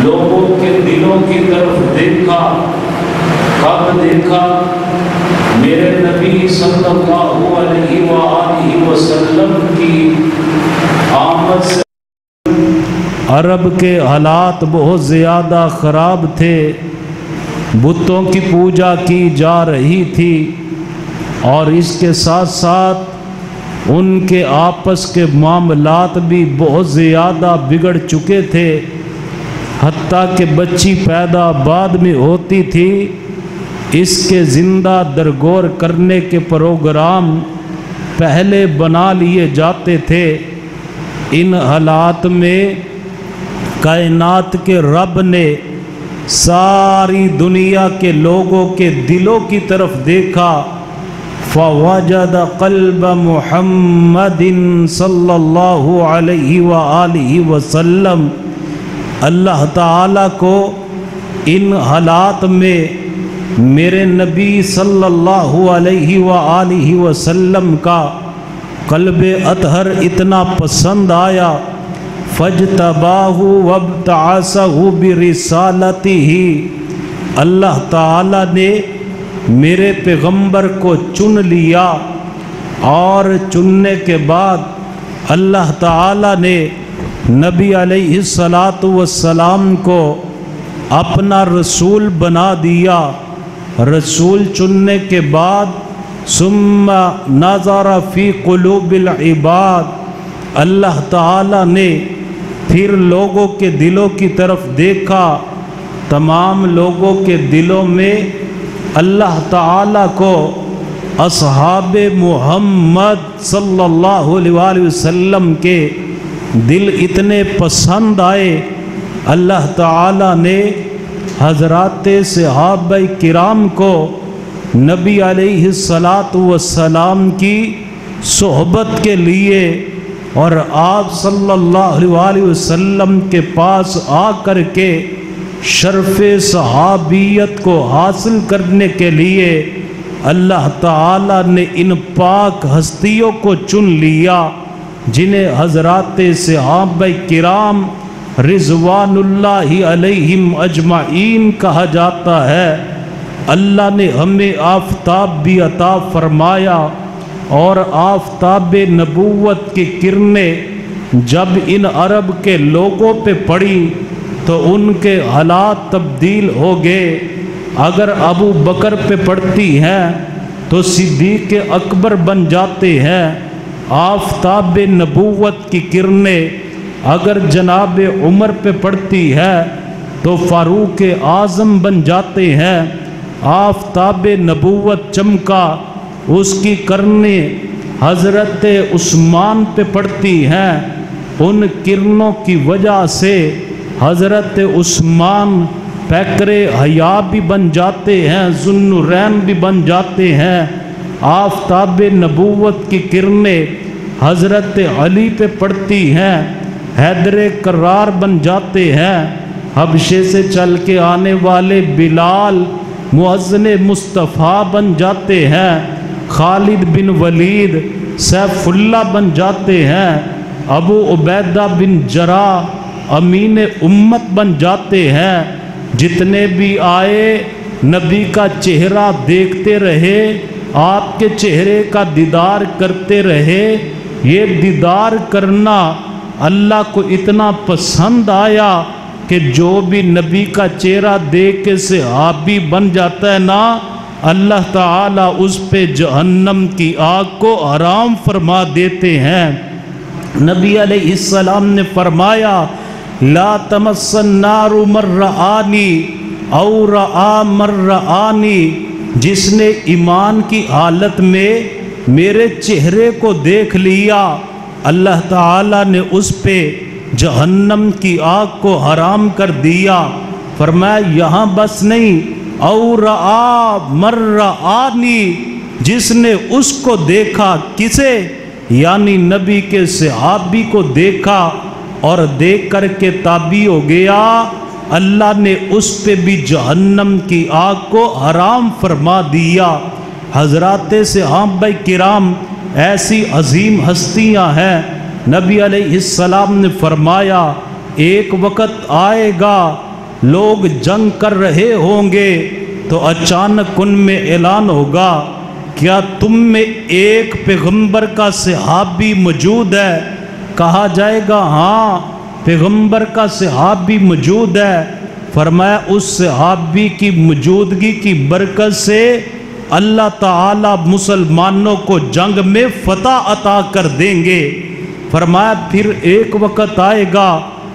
لوگوں کے دلوں کی طرف دیکھا، کب دیکھا؟ میرے نبی صلی اللہ علیہ وآلہ وسلم کی آمد سے عرب کے حالات بہت زیادہ خراب تھے، بتوں کی پوجا کی جا رہی تھی، اور اس کے ساتھ ساتھ ان کے آپس کے معاملات بھی بہت زیادہ بگڑ چکے تھے، حتیٰ کہ بچی پیدا بعد میں ہوتی تھی، اس کے زندہ درگور کرنے کے پروگرام پہلے بنا لیے جاتے تھے۔ ان حالات میں کائنات کے رب نے ساری دنیا کے لوگوں کے دلوں کی طرف دیکھا، فوجد قلب محمد صلی اللہ علیہ وآلہ وسلم۔ اللہ تعالیٰ کو ان حالات میں میرے نبی صلی اللہ علیہ وآلہ وسلم کا قلب اطہر اتنا پسند آیا، فاجتباہ وابتعثہ برسالتہ، اللہ تعالیٰ نے میرے پیغمبر کو چن لیا، اور چننے کے بعد اللہ تعالیٰ نے نبی علیہ السلام کو اپنا رسول بنا دیا۔ رسول چننے کے بعد ثم نظر فی قلوب العباد، اللہ تعالیٰ نے پھر لوگوں کے دلوں کی طرف دیکھا، تمام لوگوں کے دلوں میں اللہ تعالیٰ کو اصحاب محمد صلی اللہ علیہ وآلہ وسلم کے دل اتنے پسند آئے، اللہ تعالیٰ نے حضرات صحابہ کرام کو نبی علیہ السلام کی صحبت کے لیے اور آپ صلی اللہ علیہ وآلہ وسلم کے پاس آ کر کے شرف صحابیت کو حاصل کرنے کے لیے اللہ تعالیٰ نے ان پاک ہستیوں کو چن لیا، جنہیں حضرات صحابہ کرام رضوان اللہ علیہم اجمعین کہا جاتا ہے۔ اللہ نے ہمیں آفتاب بھی عطا فرمایا، اور آفتاب نبوت کی کرنیں جب ان عرب کے لوگوں پہ پڑی تو ان کے حالات تبدیل ہو گئے۔ اگر ابو بکر پہ پڑتی ہیں تو صدیق اکبر بن جاتے ہیں، آفتاب نبوت کی کرنیں اگر جناب عمر پہ پڑتی ہے تو فاروق اعظم بن جاتے ہیں۔ آفتاب نبوت چمکا، اس کی کرنیں حضرت عثمان پہ پڑتی ہیں، ان کرنوں کی وجہ سے حضرت عثمان پیکر حیا بھی بن جاتے ہیں، ذوالنورین بھی بن جاتے ہیں۔ آفتاب نبوت کی کرنیں حضرت علی پہ پڑتی ہیں، حیدر کرار بن جاتے ہیں۔ حبشے سے چل کے آنے والے بلال مؤذن مصطفیٰ بن جاتے ہیں، خالد بن ولید سیف اللہ بن جاتے ہیں، ابو عبیدہ بن جراح امین امت بن جاتے ہیں۔ جتنے بھی آئے نبی کا چہرہ دیکھتے رہے، آپ کے چہرے کا دیدار کرتے رہے۔ یہ دیدار کرنا اللہ کو اتنا پسند آیا کہ جو بھی نبی کا چہرہ دیکھ کے صحابی بن جاتا ہے نا، اللہ تعالیٰ اس پہ جہنم کی آگ کو حرام فرما دیتے ہیں۔ نبی علیہ السلام نے فرمایا لا تمس النار من رآنی او رآ من رآنی، جس نے ایمان کی حالت میں میرے چہرے کو دیکھ لیا، اللہ تعالیٰ نے اس پہ جہنم کی آگ کو حرام کر دیا۔ فرمایا یہاں بس نہیں، او رآ من رآنی، جس نے اس کو دیکھا، کسے؟ یعنی نبی کے صحابی کو دیکھا اور دیکھ کر کے تابع ہو گیا، اللہ نے اس پہ بھی جہنم کی آگ کو حرام فرما دیا۔ حضرات صحابہ کرام ایسی عظیم ہستیاں ہیں، نبی علیہ السلام نے فرمایا ایک وقت آئے گا لوگ جنگ کر رہے ہوں گے تو اچانک ان میں اعلان ہوگا کیا تم میں ایک پیغمبر کا صحابی موجود ہے؟ کہا جائے گا ہاں پیغمبر کا صحابی موجود ہے۔ فرمایا اس صحابی کی موجودگی کی برکت سے اللہ تعالی مسلمانوں کو جنگ میں فتح عطا کر دیں گے۔ فرمایا پھر ایک وقت آئے گا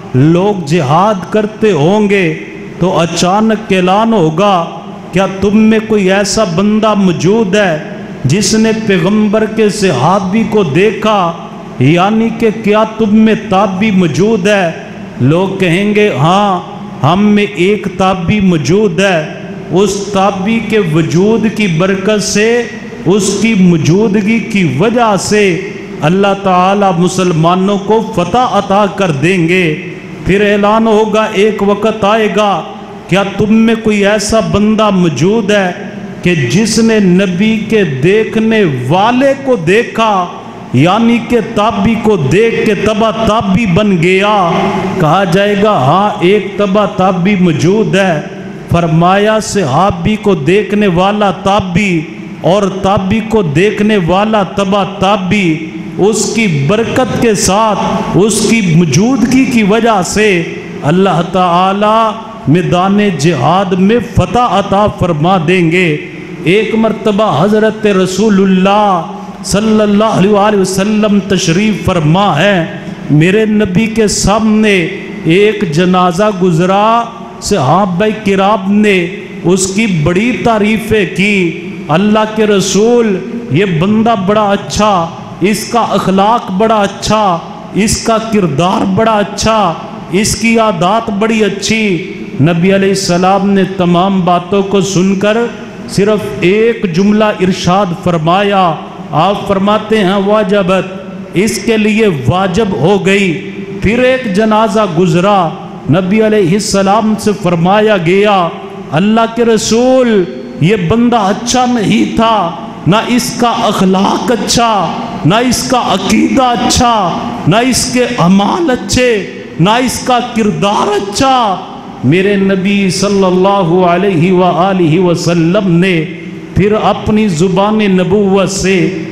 لوگ جہاد کرتے ہوں گے تو اچانک اعلان ہوگا کیا تم میں کوئی ایسا بندہ موجود ہے جس نے پیغمبر کے صحابی کو دیکھا؟ یعنی کہ کیا تم میں تابعی موجود ہے؟ لوگ کہیں گے ہاں ہم میں ایک تابعی موجود ہے۔ اس تابعی کے وجود کی برکت سے، اس کی موجودگی کی وجہ سے اللہ تعالی مسلمانوں کو فتح عطا کر دیں گے۔ پھر اعلان ہوگا ایک وقت آئے گا کیا تم میں کوئی ایسا بندہ موجود ہے کہ جس نے نبی کے دیکھنے والے کو دیکھا، یعنی کہ تابعی کو دیکھ کے تبع تابعی بن گیا؟ کہا جائے گا ہاں ایک تبع تابعی موجود ہے۔ فرمایا صحابی کو دیکھنے والا تابعی اور تابعی کو دیکھنے والا تبع تابعی، اس کی برکت کے ساتھ، اس کی موجودگی کی وجہ سے اللہ تعالی میدان جہاد میں فتح عطا فرما دیں گے۔ ایک مرتبہ حضرت رسول اللہ صلی اللہ علیہ وآلہ وسلم تشریف فرما ہے، میرے نبی کے سامنے ایک جنازہ گزرا، صحابہ کرام نے اس کی بڑی تعریفیں کی۔ اللہ کے رسول یہ بندہ بڑا اچھا، اس کا اخلاق بڑا اچھا، اس کا کردار بڑا اچھا، اس کی عادات بڑی اچھی۔ نبی علیہ السلام نے تمام باتوں کو سن کر صرف ایک جملہ ارشاد فرمایا، آپ فرماتے ہیں واجبت، اس کے لیے واجب ہو گئی۔ پھر ایک جنازہ گزرا، نبی علیہ السلام سے فرمایا گیا اللہ کے رسول یہ بندہ اچھا نہیں تھا، نہ اس کا اخلاق اچھا، نہ اس کا عقیدہ اچھا، نہ اس کے اعمال اچھے، نہ اس کا کردار اچھا۔ میرے نبی صلی اللہ علیہ وآلہ وسلم نے پھر اپنی زبان نبوت سے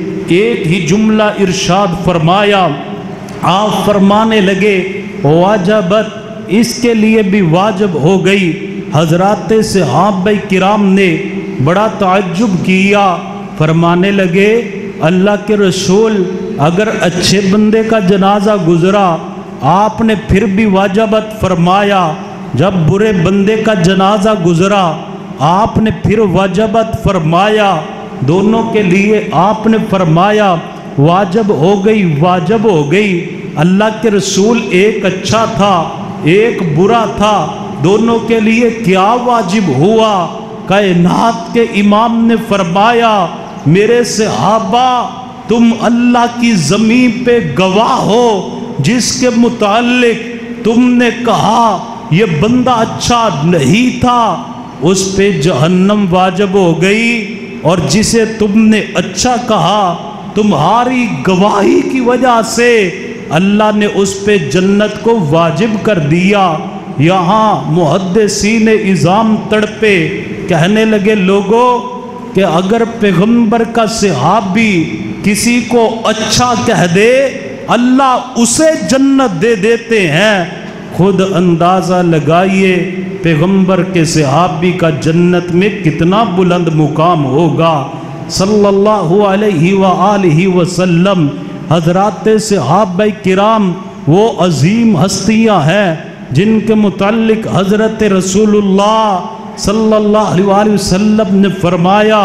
ایک ہی جملہ ارشاد فرمایا، آپ فرمانے لگے واجبت، اس کے لیے بھی واجب ہو گئی۔ حضرات صحابہ کرام نے بڑا تعجب کیا، فرمانے لگے اللہ کے رسول اگر اچھے بندے کا جنازہ گزرا آپ نے پھر بھی واجبت فرمایا، جب برے بندے کا جنازہ گزرا آپ نے پھر واجبت فرمایا، دونوں کے لیے آپ نے فرمایا واجب ہو گئی، واجب ہو گئی۔ اللہ کے رسول ایک اچھا تھا ایک برا تھا، دونوں کے لیے کیا واجب ہوا؟ کائنات کے امام نے فرمایا میرے صحابہ تم اللہ کی زمین پہ گواہ ہو، جس کے متعلق تم نے کہا یہ بندہ اچھا نہیں تھا اس پہ جہنم واجب ہو گئی، اور جسے تم نے اچھا کہا تمہاری گواہی کی وجہ سے اللہ نے اس پہ جنت کو واجب کر دیا۔ یہاں محدثین اعظام تڑپے، کہنے لگے لوگوں کہ اگر پیغمبر کا صحابی کسی کو اچھا کہہ دے اللہ اسے جنت دے دیتے ہیں، خود اندازہ لگائیے پیغمبر کے صحابی کا جنت میں کتنا بلند مقام ہوگا۔ صلی اللہ علیہ وآلہ وسلم حضرات صحابہ کرام وہ عظیم ہستیاں ہیں جن کے متعلق حضرت رسول اللہ صلی اللہ علیہ وآلہ وسلم نے فرمایا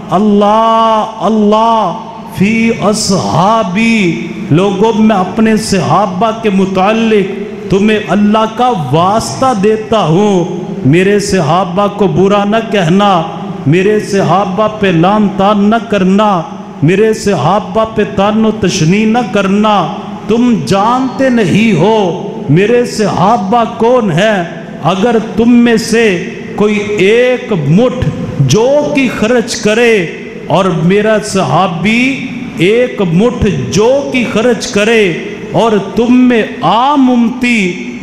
اللہ اللہ فی اصحابی، لوگوں میں اپنے صحابہ کے متعلق تمہیں اللہ کا واسطہ دیتا ہوں، میرے صحابہ کو برا نہ کہنا، میرے صحابہ پہ لعن طعن نہ کرنا، میرے صحابہ پہ طعن و تشنیع نہ کرنا۔ تم جانتے نہیں ہو میرے صحابہ کون ہیں، اگر تم میں سے کوئی ایک مٹھ جو کی خرچ کرے اور میرا صحابی ایک مٹھ جو کی خرچ کرے اور تم میں عام امتی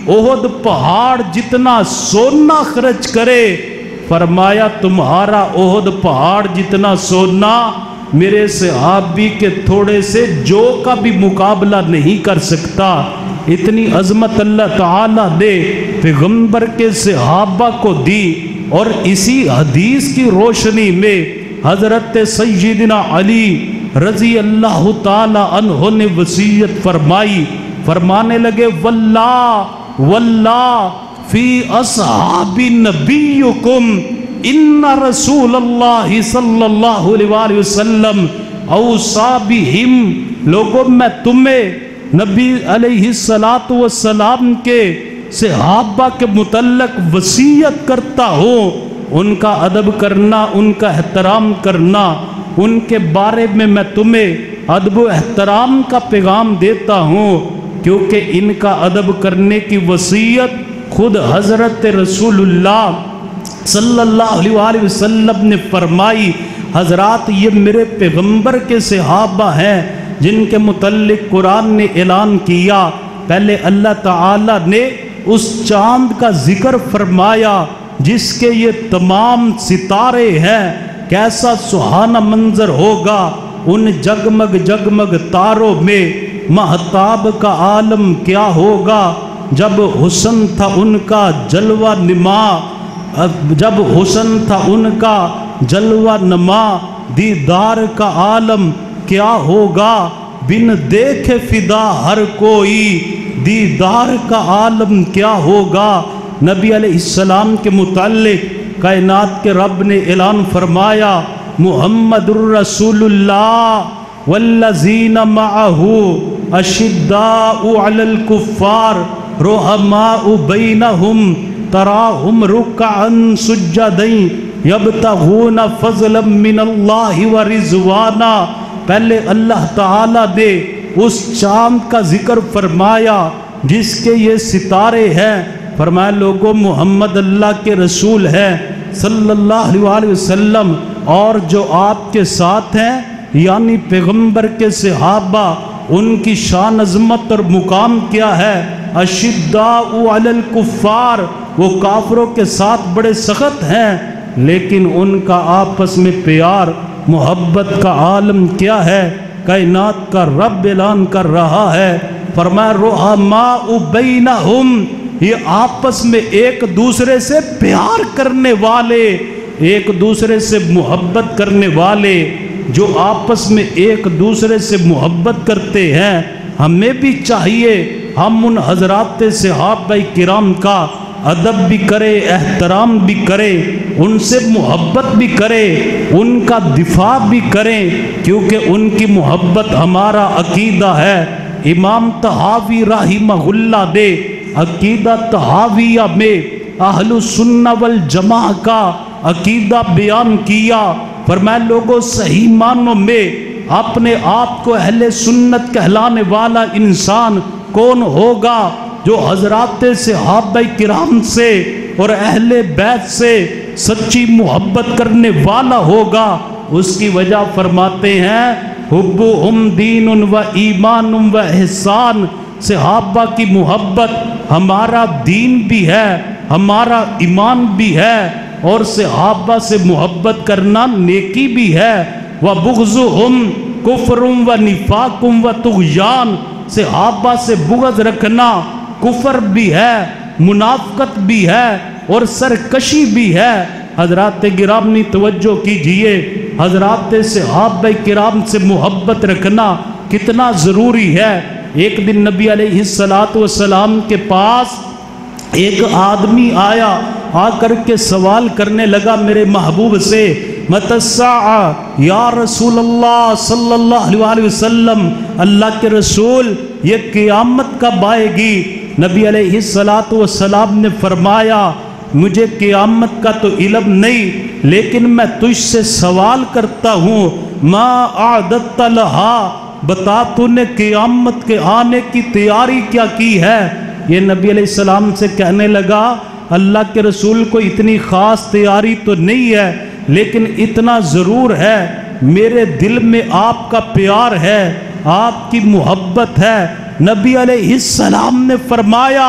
احد پہاڑ جتنا سونا خرچ کرے، فرمایا تمہارا احد پہاڑ جتنا سونا میرے صحابی کے تھوڑے سے جو کا بھی مقابلہ نہیں کر سکتا۔ اتنی عظمت اللہ تعالیٰ نے پیغمبر کے صحابہ کو دی، اور اسی حدیث کی روشنی میں حضرت سیدنا علی رضی اللہ تعالی عنہ نے وصیت فرمائی، فرمانے لگے واللہ واللہ فی اصحاب نبیکم ان رسول اللہ صلی اللہ علیہ وسلم اوصا بہم، لوگوں میں تمہیں نبی علیہ السلام کے صحابہ کے متعلق وصیت کرتا ہوں، ان کا ادب کرنا، ان کا احترام کرنا، ان کے بارے میں تمہیں ادب و احترام کا پیغام دیتا ہوں، کیونکہ ان کا ادب کرنے کی وصیت خود حضرت رسول اللہ صلی اللہ علیہ وسلم نے فرمائی۔ حضرات یہ میرے پیغمبر کے صحابہ ہیں جن کے متعلق قرآن نے اعلان کیا۔ پہلے اللہ تعالیٰ نے اس چاند کا ذکر فرمایا جس کے یہ تمام ستارے ہیں، کیسا سہانا منظر ہوگا ان جگمگ جگمگ تاروں میں، مہتاب کا عالم کیا ہوگا جب حسن تھا ان کا جلوہ نما، جب حسن تھا ان کا جلوہ نما، دیدار کا عالم کیا ہوگا بن دیکھے فدا ہر کوئی، دیدار کا عالم کیا ہوگا۔ نبی علیہ السلام کے متعلق کائنات کے رب نے اعلان فرمایا محمد الرسول اللہ والذین معہ اشداء علی الکفار رحماء بینہم تراہم رکعا سجدا یبتغون فضلا من اللہ ورضوانا۔ پہلے اللہ تعالیٰ نے اس چاند کا ذکر فرمایا جس کے یہ ستارے ہیں، فرمایا لوگوں محمد اللہ کے رسول ہیں صلی اللہ علیہ وسلم، اور جو آپ کے ساتھ ہیں یعنی پیغمبر کے صحابہ، ان کی شان عظمت اور مقام کیا ہے؟ اشداء علی الکفار، وہ کافروں کے ساتھ بڑے سخت ہیں، لیکن ان کا آپس میں پیار محبت کا عالم کیا ہے؟ کائنات کا رب اعلان کر رہا ہے، فرمایا رحماء بینہم، یہ آپس میں ایک دوسرے سے پیار کرنے والے، ایک دوسرے سے محبت کرنے والے، جو آپس میں ایک دوسرے سے محبت کرتے ہیں۔ ہمیں بھی چاہیے ہم ان حضرات صحابہ کرام کا ادب بھی کرے، احترام بھی کرے، ان سے محبت بھی کرے، ان کا دفاع بھی کریں، کیونکہ ان کی محبت ہمارا عقیدہ ہے۔ امام طحاوی رحمہ اللہ نے عقیدہ طحاویہ میں اہل سنہ والجماع کا عقیدہ بیان کیا، فرمایا لوگوں صحیح معنوں میں اپنے آپ کو اہل سنت کہلانے والا انسان کون ہوگا؟ جو حضرات صحابہ کرام سے اور اہل بیت سے سچی محبت کرنے والا ہوگا۔ اس کی وجہ فرماتے ہیں حبہم دین و ایمان و احسان، صحابہ کی محبت ہمارا دین بھی ہے، ہمارا ایمان بھی ہے، اور صحابہ سے محبت کرنا نیکی بھی ہے۔ وبغضہم کفر و نفاق و طغیان، صحابہ سے بغض رکھنا کفر بھی ہے، منافقت بھی ہے، اور سرکشی بھی ہے۔ حضرات گرامی توجہ کیجئے، حضرات صحابہ کرام سے محبت رکھنا کتنا ضروری ہے۔ ایک دن نبی علیہ السلام کے پاس ایک آدمی آیا، آ کر کے سوال کرنے لگا میرے محبوب سے، متی الساعہ یا رسول اللہ صلی اللہ علیہ وسلم، اللہ کے رسول یہ قیامت کب آئے گی؟ نبی علیہ السلام نے فرمایا مجھے قیامت کا تو علم نہیں، لیکن میں تجھ سے سوال کرتا ہوں ما اعددت لہا، بتا تو نے قیامت کے آنے کی تیاری کیا کی ہے؟ یہ نبی علیہ السلام سے کہنے لگا اللہ کے رسول کو اتنی خاص تیاری تو نہیں ہے، لیکن اتنا ضرور ہے میرے دل میں آپ کا پیار ہے، آپ کی محبت ہے۔ نبی علیہ السلام نے فرمایا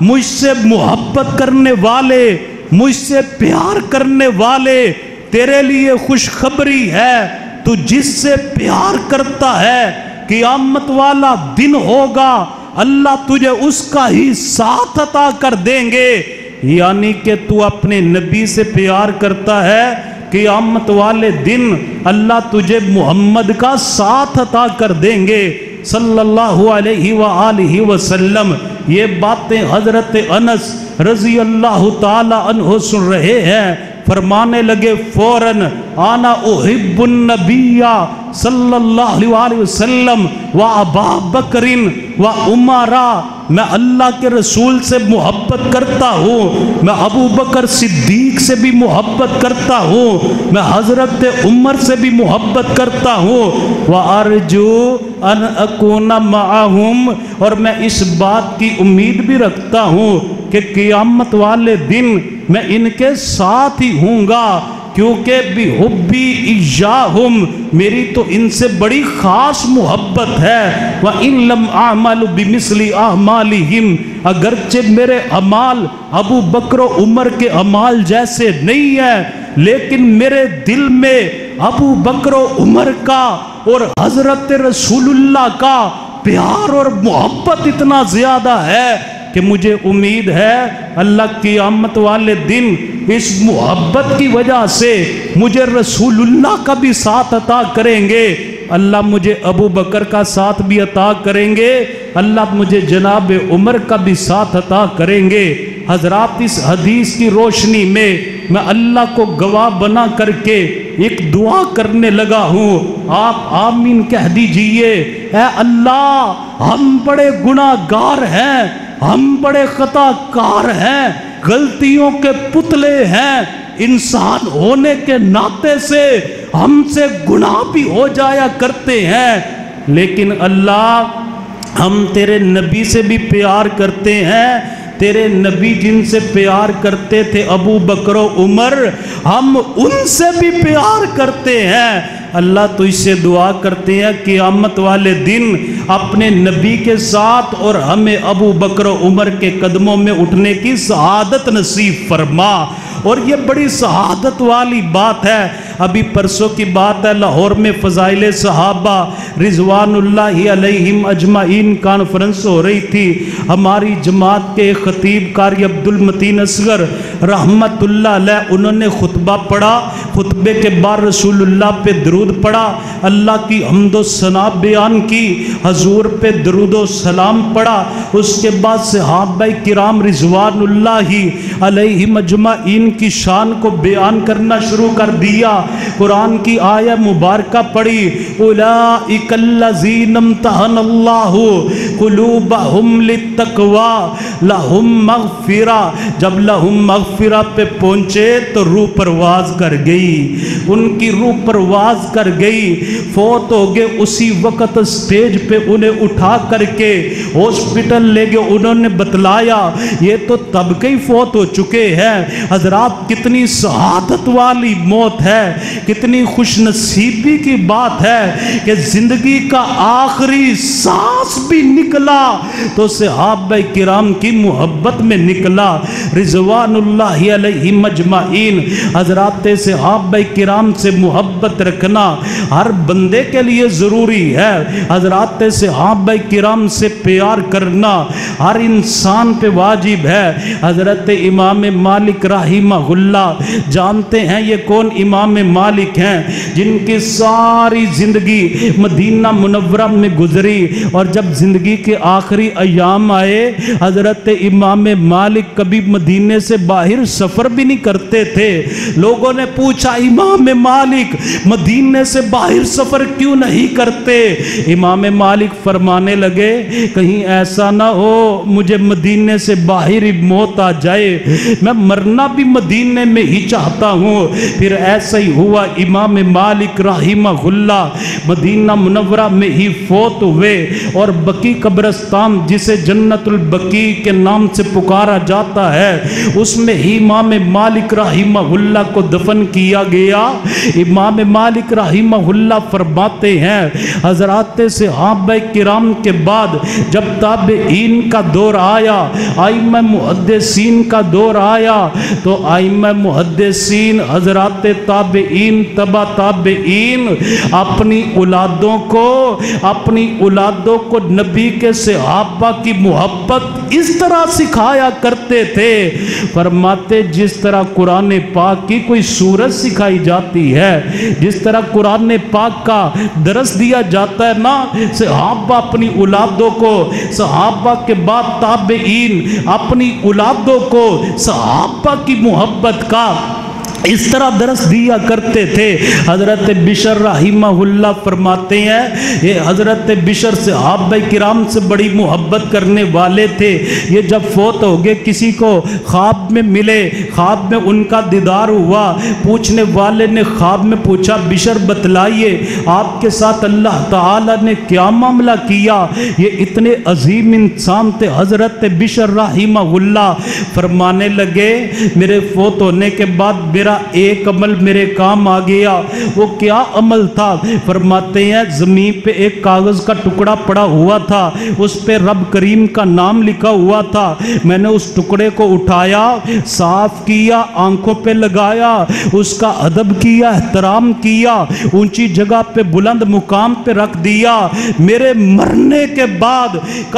مجھ سے محبت کرنے والے، مجھ سے پیار کرنے والے، تیرے لیے خوشخبری ہے، تو جس سے پیار کرتا ہے قیامت والا دن ہوگا، اللہ تجھے اس کا ہی ساتھ عطا کر دیں گے۔ یعنی کہ تو اپنے نبی سے پیار کرتا ہے، قیامت والے دن اللہ تجھے محمد کا ساتھ عطا کر دیں گے صلی اللہ علیہ وآلہ وسلم۔ یہ باتیں حضرت انس رضی اللہ تعالی عنہ سن رہے ہیں، فرمانے لگے فوراً انا احب النبی صلی اللہ علیہ وسلم و ابا بکر و عمرہ، میں اللہ کے رسول سے محبت کرتا ہوں، میں ابو بکر صدیق سے بھی محبت کرتا ہوں، میں حضرت عمر سے بھی محبت کرتا ہوں، وارجو ان اکون معہم، اور میں اس بات کی امید بھی رکھتا ہوں کہ قیامت والے دن میں ان کے ساتھ ہی ہوں گا، کیونکہ بِحُبِّ إِيَّاهُمْ، میری تو ان سے بڑی خاص محبت ہے، وَإِن لَمْ أَعْمَلُ بِمِثْلِ أَعْمَالِهِمْ، اگرچہ میرے اعمال ابو بکر و عمر کے اعمال جیسے نہیں ہیں، لیکن میرے دل میں ابو بکر و عمر کا اور حضرت رسول اللہ کا پیار اور محبت اتنا زیادہ ہے کہ مجھے امید ہے اللہ قیامت والے دن اس محبت کی وجہ سے مجھے رسول اللہ کا بھی ساتھ عطا کریں گے، اللہ مجھے ابو بکر کا ساتھ بھی عطا کریں گے، اللہ مجھے جناب عمر کا بھی ساتھ عطا کریں گے۔ حضرات اس حدیث کی روشنی میں اللہ کو گواہ بنا کر کے ایک دعا کرنے لگا ہوں، آپ آمین کہہ دیجئے۔ اے اللہ، ہم بڑے گناہ گار ہیں، ہم بڑے خطا کار ہیں، غلطیوں کے پتلے ہیں، انسان ہونے کے ناطے سے ہم سے گناہ بھی ہو جایا کرتے ہیں، لیکن اللہ ہم تیرے نبی سے بھی پیار کرتے ہیں، تیرے نبی جن سے پیار کرتے تھے ابو بکر و عمر، ہم ان سے بھی پیار کرتے ہیں۔ اللہ تو اس سے دعا کرتے ہیں قیامت والے دن اپنے نبی کے ساتھ اور ہمیں ابو بکر و عمر کے قدموں میں اٹھنے کی سعادت نصیب فرما۔ اور یہ بڑی سعادت والی بات ہے، ابھی پرسوں کی بات ہے، لاہور میں فضائل صحابہ رضوان اللہ علیہم اجمعین کانفرنس ہو رہی تھی، ہماری جماعت کے خطیب قاری عبد المتین اصغر رحمت اللہ علیہ انہوں نے خطبہ پڑھا، خطبے کے بعد رسول اللہ پہ درود پڑھا، اللہ کی حمد و ثنا بیان کی، حضور پہ درود و سلام پڑھا، اس کے بعد صحابہ کرام رضوان اللہ علیہم اجمعین کی شان کو بیان کرنا شروع کر دیا، قرآن کی آیہ مبارکہ پڑھی، اولئک الذین امتحن اللہ قلوبہم للتقوی لہم مغفرہ، جب لہم مغفرہ پہ پہنچے تو روح پرواز کر گئی، ان کی روح پرواز کر گئی، فوت ہو گئے، اسی وقت سٹیج پہ انہیں اٹھا کر کے ہاسپٹل لے گئے، انہوں نے بتلایا یہ تو تب کے ہی فوت ہو چکے ہیں۔ حضرات کتنی سعادت والی موت ہے، کتنی خوش نصیبی کی بات ہے کہ زندگی کا آخری سانس بھی نکلا تو صحابہ کرام کی محبت میں نکلا رضوان اللہ علیہ مجمعین۔ حضرات صحابہ کرام سے محبت رکھنا ہر بندے کے لیے ضروری ہے، حضرات صحابہ کرام سے پیار کرنا ہر انسان پہ واجب ہے۔ حضرت امام مالک رحمہ اللہ جانتے ہیں یہ کون امام مالک ہیں، جن کی ساری زندگی مدینہ منورہ میں گزری، اور جب زندگی کے آخری ایام آئے حضرت امام مالک کبھی مدینے سے باہر سفر بھی نہیں کرتے تھے۔ لوگوں نے پوچھا امام مالک مدینے سے باہر سفر کیوں نہیں کرتے؟ امام مالک فرمانے لگے کہیں ایسا نہ ہو مجھے مدینے سے باہر ہی موت آ جائے، میں مرنا بھی مدینے میں ہی چاہتا ہوں، پھر ایسا ہی ہوا امام مالک رحمہullah مدینہ منورہ میں ہی فوت ہوئے، اور بقی قبرستان جسے جنت البقیع کے نام سے پکارا جاتا ہے اس میں ہی امام مالک رحمہullah کو دفن کیا گیا۔ امام مالک رحمہullah فرماتے ہیں حضرات صحابہ کرام کے بعد جب تابعین کا دور آیا، ائمہ محدثین کا دور آیا، تو ائمہ محدثین حضرات تابعین تبع تابعین اپنی اولادوں کو نبی کے صحابہ کی محبت اس طرح سکھایا کرتے تھے، فرماتے جس طرح قرآن پاک کی کوئی سورت سکھائی جاتی ہے، جس طرح قرآن پاک کا درس دیا جاتا ہے نا، صحابہ اپنی اولادوں کو، صحابہ کے بعد تابعین اپنی اولادوں کو صحابہ کی محبت کا اس طرح درس دیا کرتے تھے۔ حضرت بشر رحمہullah فرماتے ہیں یہ حضرت بشر صحابہ کرام سے بڑی محبت کرنے والے تھے، یہ جب فوت ہو گئے کسی کو خواب میں ملے، خواب میں ان کا دیدار ہوا، پوچھنے والے نے خواب میں پوچھا بشر بتلائیے آپ کے ساتھ اللہ تعالی نے کیا معاملہ کیا، یہ اتنے عظیم انسان تھے۔ حضرت بشر رحمہullah فرمانے لگے میرے فوت ہونے کے بعد میرا ایک عمل میرے کام آ گیا، وہ کیا عمل تھا؟ فرماتے ہیں زمین پہ ایک کاغذ کا ٹکڑا پڑا ہوا تھا، اس پہ رب کریم کا نام لکھا ہوا تھا، میں نے اس ٹکڑے کو اٹھایا، صاف کیا، آنکھوں پہ لگایا، اس کا ادب کیا، احترام کیا، اونچی جگہ پہ بلند مقام پہ رکھ دیا۔ میرے مرنے کے بعد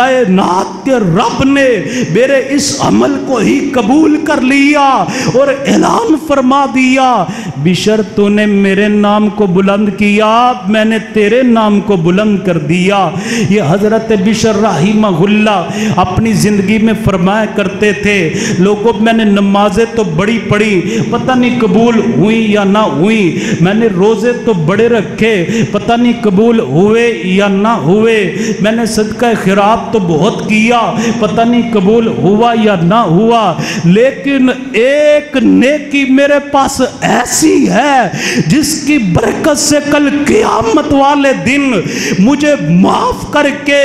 کائنات کے رب نے میرے اس عمل کو ہی قبول کر لیا اور اعلان فرما دیا بشر تو نے میرے نام کو بلند کیا، میں نے تیرے نام کو بلند کر دیا۔ یہ حضرت بشر رحمہullah اپنی زندگی میں فرمایا کرتے تھے لوگوں میں نے نمازیں تو بڑی پڑھی پتہ نہیں قبول ہوئی یا نہ ہوئی، میں نے روزے تو بڑے رکھے پتہ نہیں قبول ہوئے یا نہ ہوئے، میں نے صدقہ خیرات تو بہت کیا پتہ نہیں قبول ہوا یا نہ ہوا، لیکن ایک نیکی میرے پاس ایسی ہے جس کی برکت سے کل قیامت والے دن مجھے معاف کر کے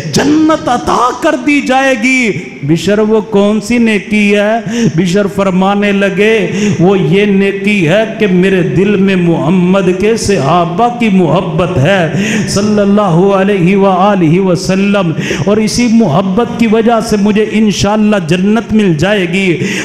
جنت عطا کر دی جائے گی۔ بشر وہ کون سی نیکی ہے؟ بشر فرمانے لگے وہ یہ نیکی ہے کہ میرے دل میں محمد کے صحابہ کی محبت ہے صلی اللہ علیہ وآلہ وسلم، اور اسی محبت کی وجہ سے مجھے انشاءاللہ جنت مل جائے گی۔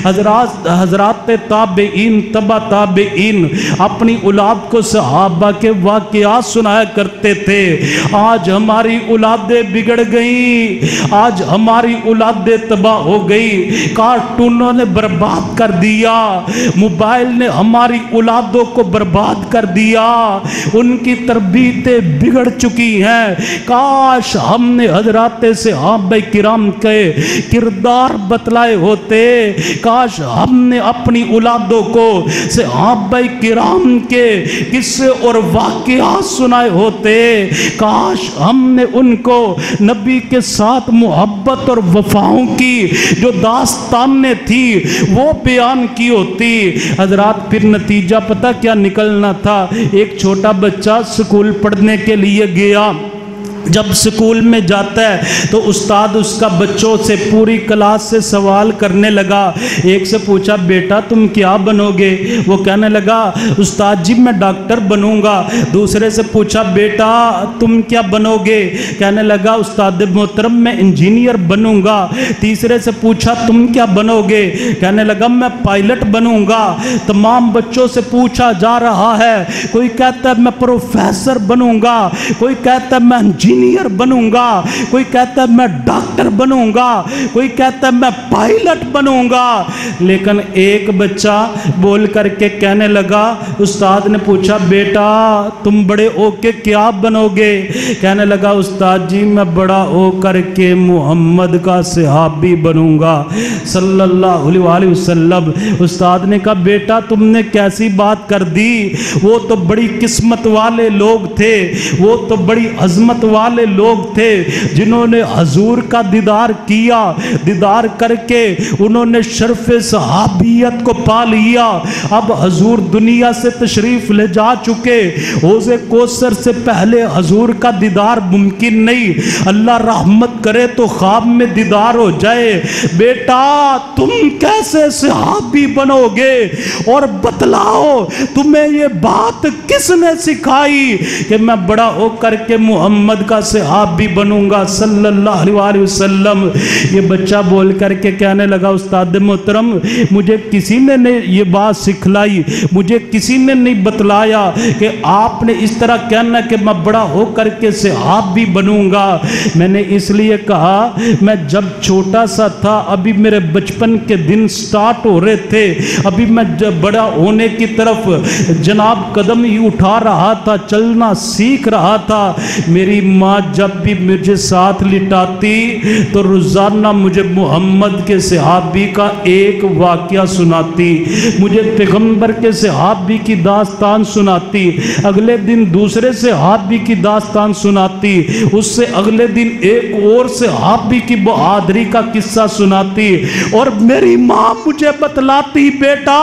حضرات تابعین تبع تابعین اپنی اولاد کو صحابہ کے واقعات سنایا کرتے تھے۔ آج ہماری اولادیں بگڑ گئیں، آج ہماری اولادیں تباہ ہو گئی، کارٹونوں نے برباد کر دیا، موبائل نے ہماری اولادوں کو برباد کر دیا، ان کی تربیتیں بگڑ چکی ہیں۔ کاش ہم نے حضرات صحابہ کرام کے کردار بتلائے ہوتے، کاش ہم نے اپنی اولادوں کو صحابہ کرام کے قصے اور واقعات سنائے ہوتے، کاش ہم نے ان کو نبی کے ساتھ محبت اور وفاؤں کی جو داستانیں تھی وہ بیان کی ہوتی۔ حضرات پھر نتیجہ پتہ کیا نکلنا تھا؟ ایک چھوٹا بچہ سکول پڑھنے کے لیے گیا، جب سکول میں جاتا ہے تو استاد اس کا بچوں سے پوری کلاس سے سوال کرنے لگا۔ ایک سے پوچھا بیٹا تم کیا بنو گے؟ وہ کہنے لگا استاد جی میں ڈاکٹر بنوں گا۔ دوسرے سے پوچھا بیٹا تم کیا بنو گے؟ کہنے لگا استاد محترم میں انجینئر بنوں گا۔ تیسرے سے پوچھا تم کیا بنو گے؟ کہنے لگا میں پائلٹ بنوں گا۔ تمام بچوں سے پوچھا جا رہا ہے، کوئی کہتا ہے میں پروفیسر بنوں گا، کوئی کہتا ہے میں انجینئر بنوں گا، کوئی کہتا ہے میں ڈاکٹر بنوں گا، کوئی کہتا ہے میں پائلٹ بنوں گا، لیکن ایک بچہ بول کر کے کہنے لگا استاد نے پوچھا بیٹا تم بڑے ہو کے کیا بنو گے؟ کہنے لگا استاد جی میں بڑا ہو کر کے محمد کا صحابی بنوں گا صلی اللہ علیہ وآلہ وسلم۔ استاد نے کہا بیٹا تم نے کیسی بات کر دی، وہ تو بڑی قسمت والے لوگ تھے، وہ تو بڑی عظمت والے والے لوگ تھے جنہوں نے حضور کا دیدار کیا، دیدار کر کے انہوں نے شرف صحابیت کو پا لیا۔ اب حضور دنیا سے تشریف لے جا چکے، حوض کوثر سے پہلے حضور کا دیدار ممکن نہیں، اللہ رحمت کرے تو خواب میں دیدار ہو جائے۔ بیٹا تم کیسے صحابی بنو گے؟ اور بتلاؤ تمہیں یہ بات کس نے سکھائی کہ میں بڑا ہو کر کے محمد کا صحابی بنوں گا صلی اللہ علیہ وسلم؟ یہ بچہ بول کر کے کہنے لگا استاد محترم مجھے کسی نے نہیں یہ بات سکھلائی، مجھے کسی نے نہیں بتلایا کہ آپ نے اس طرح کہنا کہ میں بڑا ہو کر کے صحابی بنوں گا۔ میں نے اس لیے کہا میں جب چھوٹا سا تھا، ابھی میرے بچپن کے دن سٹارٹ ہو رہے تھے، ابھی میں جب بڑا ہونے کی طرف جناب قدم ہی اٹھا رہا تھا، چلنا سیکھ رہا تھا، میری ماں جب بھی مجھے ساتھ لٹاتی تو روزانہ مجھے محمد کے صحابی کا ایک واقعہ سناتی، مجھے پیغمبر کے صحابی کی داستان سناتی، اگلے دن دوسرے صحابی کی داستان سناتی، اس سے اگلے دن ایک اور صحابی کی بہادری کا قصہ سناتی، اور میری ماں مجھے بتلاتی بیٹا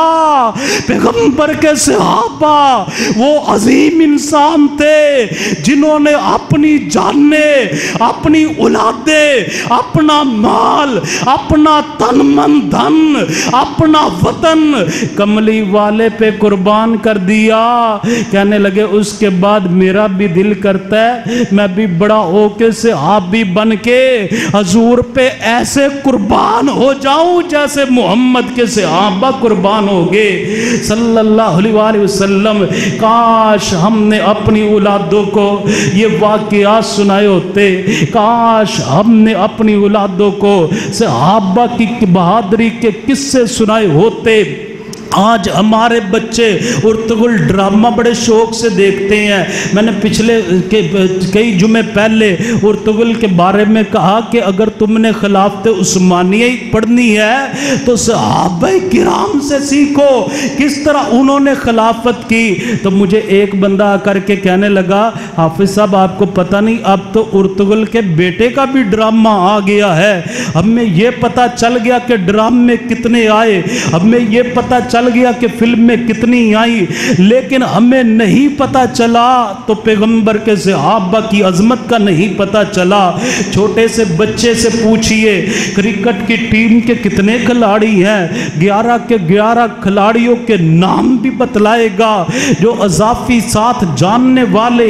پیغمبر کے صحابہ وہ عظیم انسان تھے جنہوں نے اپنی جانیں، اپنی اولادیں، اپنا مال، اپنا تن من دھن، اپنا وطن کملی والے پہ قربان کر دیا۔ کہنے لگے اس کے بعد میرا بھی دل کرتا ہے میں بھی بڑا ہو کے صحابی بن کے حضور پہ ایسے قربان ہو جاؤں جیسے محمد کے صحابہ قربان ہو گئے صلی اللہ علیہ وسلم۔ کاش ہم نے اپنی اولادوں کو یہ واقعات سنائے ہوتے، کاش ہم نے اپنی اولادوں کو صحابہ کی بہادری کے قصے سنائے ہوتے۔ آج ہمارے بچے ارطغرل ڈرامہ بڑے شوق سے دیکھتے ہیں۔ میں نے پچھلے کئی جمعے پہلے ارطغرل کے بارے میں کہا کہ اگر تم نے خلافت عثمانیہ پڑھنی ہے تو صحابہ کرام سے سیکھو کس طرح انہوں نے خلافت کی۔ تو مجھے ایک بندہ آ کر کے کہنے لگا حافظ صاحب آپ کو پتہ نہیں اب تو ارطغرل کے بیٹے کا بھی ڈرامہ آ گیا ہے، ہمیں یہ پتہ چل گیا کہ ڈرامے کتنے آئے، ہمیں یہ پتہ چل گیا کہ فلم میں کتنی آئی، لیکن ہمیں نہیں پتا چلا تو پیغمبر کے صحابہ کی عظمت کا نہیں پتا چلا۔ چھوٹے سے بچے سے پوچھئے کرکٹ کی ٹیم کے کتنے کھلاڑی ہیں، 11 کے 11 کھلاڑیوں کے نام بھی بتلائے گا، جو اضافی ساتھ جاننے والے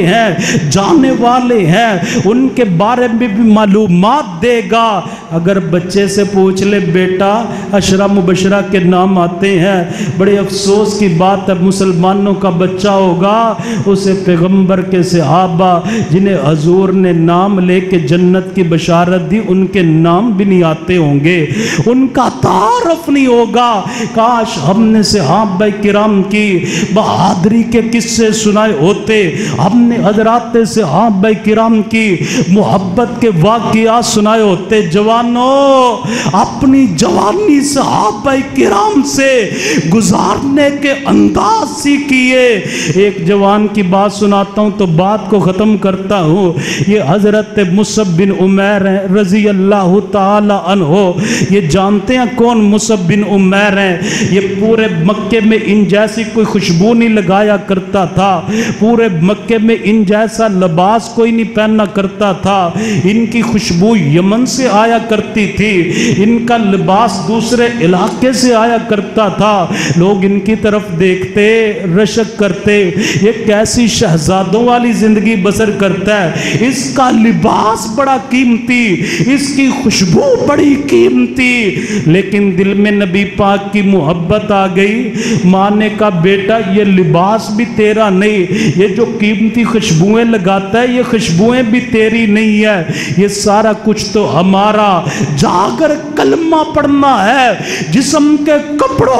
ہیں ان کے بارے میں بھی معلومات دے گا۔ اگر بچے سے پوچھ لے بیٹا عشرہ مبشرہ کے نام آتے ہیں، بڑے افسوس کی بات ہے مسلمانوں کا بچہ ہوگا اسے پیغمبر کے صحابہ جنہیں حضور نے نام لے کے جنت کی بشارت دی ان کے نام بھی نہیں آتے ہوں گے، ان کا تعارف نہیں ہوگا۔ کاش ہم نے صحابہ کرام کی بہادری کے قصے سنائے ہوتے، ہم نے حضرات صحابہ کرام کی محبت کے واقعات سنائے ہوتے۔ جوانوں اپنی جوانی صحابہ کرام سے گزارنے کے انداز سیکھیے۔ ایک جوان کی بات سناتا ہوں تو بات کو ختم کرتا ہوں۔ یہ حضرت مصعب بن عمیر ہیں رضی اللہ تعالی عنہ۔ یہ جانتے ہیں کون مصعب بن عمیر ہیں؟ یہ پورے مکے میں ان جیسی کوئی خوشبو نہیں لگایا کرتا تھا، پورے مکے میں ان جیسا لباس کوئی نہیں پہننا کرتا تھا، ان کی خوشبو یمن سے آیا کرتی تھی، ان کا لباس دوسرے علاقے سے آیا کرتا تھا، لوگ ان کی طرف دیکھتے رشک کرتے یہ کیسی شہزادوں والی زندگی بسر کرتا ہے، اس کا لباس بڑا قیمتی، اس کی خوشبو بڑی قیمتی۔ لیکن دل میں نبی پاک کی محبت آ گئی، ماں نے کہا بیٹا یہ لباس بھی تیرا نہیں، یہ جو قیمتی خوشبوئیں لگاتا ہے یہ خوشبوئیں بھی تیری نہیں ہے، یہ سارا کچھ تو ہمارا۔ جا کر کلمہ پڑھنا ہے، جسم کے کپڑوں کو بھی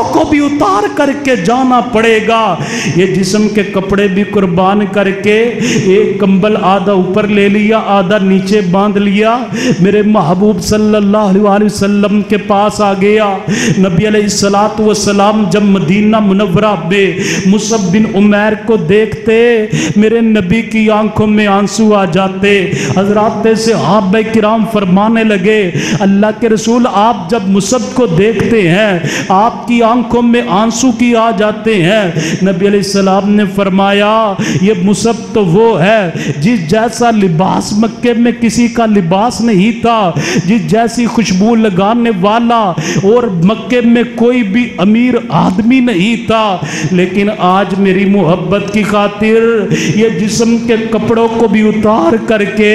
بھی اتار کر کے جانا پڑے گا۔ یہ جسم کے کپڑے بھی قربان کر کے ایک کمبل آدھا اوپر لے لیا، آدھا نیچے باندھ لیا، میرے محبوب صلی اللہ علیہ وسلم کے پاس آ گیا۔ نبی علیہ السلام جب مدینہ منورہ میں مصعب بن عمیر کو دیکھتے، میرے نبی کی آنکھوں میں آنسو آ جاتے۔ حضرات صحابہ کرام فرمانے لگے، اللہ کے رسول آپ جب مصعب کو دیکھتے ہیں آپ کی آنکھوں میں آنسو کی آ جاتے ہیں۔ نبی علیہ السلام نے فرمایا یہ مصعب تو وہ ہے جس جیسا لباس مکے میں کسی کا لباس نہیں تھا، جس جیسی خوشبو لگانے والا اور مکے میں کوئی بھی امیر آدمی نہیں تھا، لیکن آج میری محبت کی خاطر یہ جسم کے کپڑوں کو بھی اتار کر کے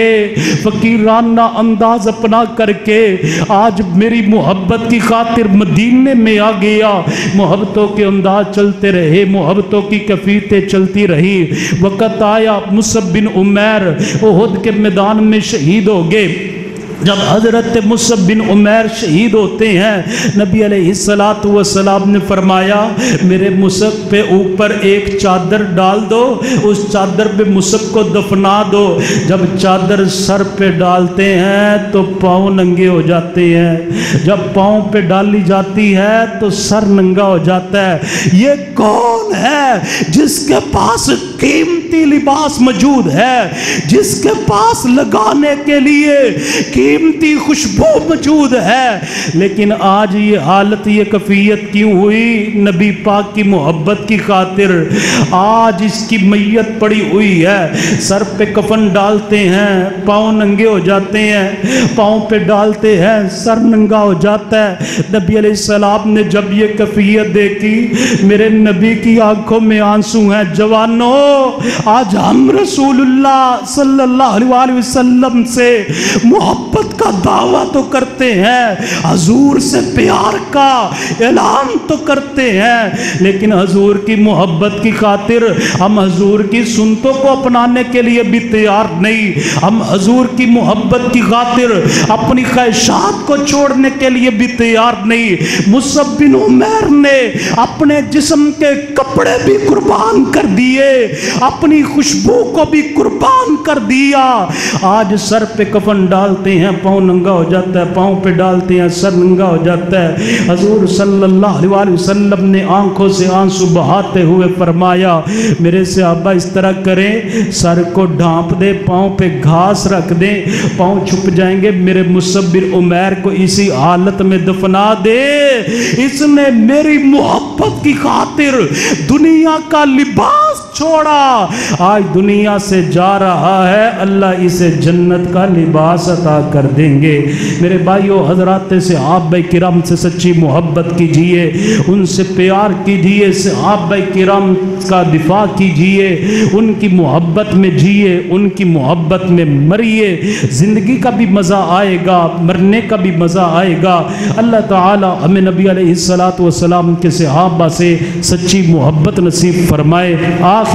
فقیرانہ انداز اپنا کر کے آج میری محبت کی خاطر مدینے میں آ گیا۔ محبتوں کے انداز چلتے رہے، محبتوں کی کفیتیں چلتی رہی۔ وقت آیا مصعب بن عمیر احد کے میدان میں شہید ہو گئے۔ جب حضرت مصعب بن عمیر شہید ہوتے ہیں، نبی علیہ السلام نے فرمایا میرے مصعب پہ اوپر ایک چادر ڈال دو، اس چادر پہ مصعب کو دفنا دو۔ جب چادر سر پہ ڈالتے ہیں تو پاؤں ننگے ہو جاتے ہیں، جب پاؤں پہ ڈالی جاتی ہے تو سر ننگا ہو جاتا ہے۔ یہ کون ہے جس کے پاس قیمتی لباس موجود ہے، جس کے پاس لگانے کے لیے قیمتی خوشبو موجود ہے، لیکن آج یہ حالت یہ کیفیت کیوں ہوئی؟ نبی پاک کی محبت کی خاطر آج اس کی میت پڑی ہوئی ہے۔ سر پہ کفن ڈالتے ہیں پاؤں ننگے ہو جاتے ہیں، پاؤں پہ ڈالتے ہیں سر ننگا ہو جاتا ہے۔ نبی علیہ السلام نے جب یہ کیفیت دیکھی، میرے نبی کی آنکھوں میں آنسو ہیں۔ جوانوں آج ہم رسول اللہ صلی اللہ علیہ وسلم سے محبت کا دعویٰ تو کرتے ہیں، حضور سے پیار کا اعلان تو کرتے ہیں، لیکن حضور کی محبت کی خاطر ہم حضور کی سنتوں کو اپنانے کے لیے بھی تیار نہیں، ہم حضور کی محبت کی خاطر اپنی خواہشات کو چھوڑنے کے لیے بھی تیار نہیں۔ مصعب بن عمیر نے اپنے جسم کے کپڑے بھی قربان کر دیے، اپنی خوشبو کو بھی قربان کر دیا۔ آج سر پہ کفن ڈالتے ہیں پاؤں ننگا ہو جاتا ہے، پاؤں پہ ڈالتے ہیں سر ننگا ہو جاتا ہے۔ حضور صلی اللہ علیہ وسلم نے آنکھوں سے آنسو بہاتے ہوئے فرمایا میرے صحابہ اس طرح کریں، سر کو ڈھانپ دے، پاؤں پہ گھاس رکھ دیں، پاؤں چھپ جائیں گے، میرے مصعب بن عمیر کو اسی حالت میں دفنا دے، اس نے میری محبت کی خاطر دنیا کا لباس چھوڑا، آج دنیا سے جا رہا ہے، اللہ اسے جنت کا لباس عطا کر دیں گے۔ میرے بھائیو حضرات صحابہ کرام سے سچی محبت کیجئے، ان سے پیار کیجئے، صحابہ کرام کا دفاع کیجئے، ان کی محبت میں جیئے، ان کی محبت میں مریے، زندگی کا بھی مزہ آئے گا، مرنے کا بھی مزہ آئے گا۔ اللہ تعالی ہمیں نبی علیہ السلام کے صحابہ سے سچی محبت نصیب فرمائے۔